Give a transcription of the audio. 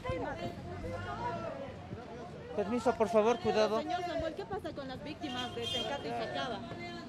Permiso, por favor, cuidado. Señor Samuel, ¿qué pasa con las víctimas de Tencate y Sacaba?